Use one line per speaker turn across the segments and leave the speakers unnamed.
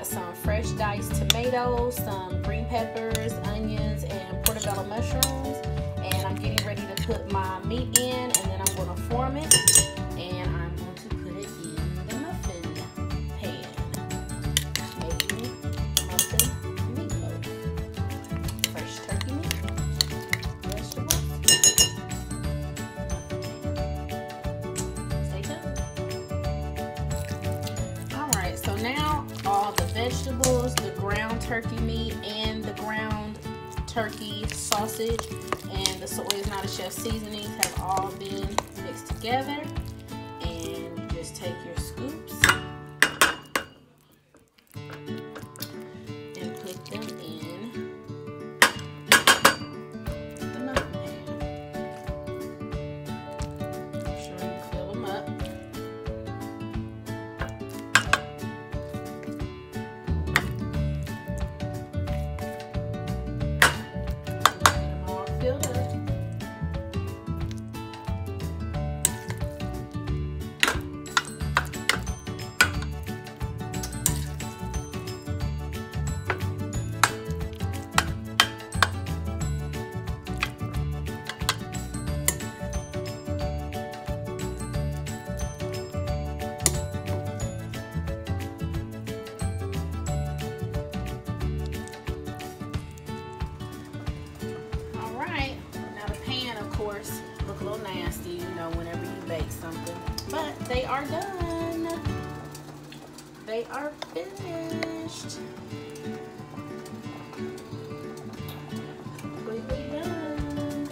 got some fresh diced tomatoes, some green peppers, onions, and portobello mushrooms. And I'm getting ready to put my meat in, and then I'm going to form it. And I'm going to put it in the muffin pan. Making muffin meatloaf. Fresh turkey meat, vegetables. Stay tuned. Alright, so now all the vegetables, the ground turkey meat, and the ground turkey sausage, and the soy is not a chef seasonings have all been mixed together. And you just take your scoops and put them in the muffin pan. Make sure you fill them up. Filled up. Look a little nasty, you know, whenever you bake something, but they are done. They are finished. Completely done.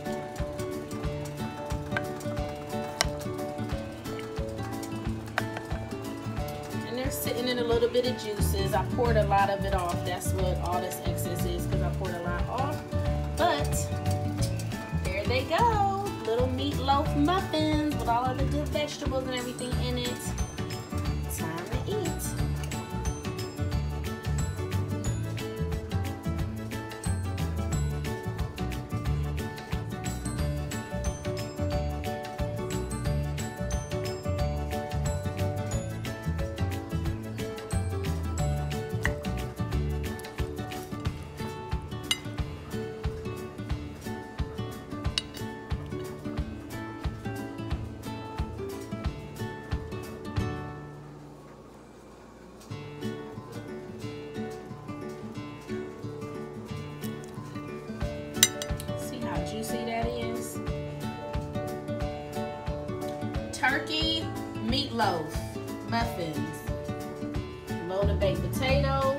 And they're sitting in a little bit of juices. I poured a lot of it off. That's what all this excess is, because I poured a lot off. But there they go. Little meatloaf muffins with all of the good vegetables and everything in it. Time to eat. Juicy that is. Turkey meatloaf muffins. Loaded baked potatoes.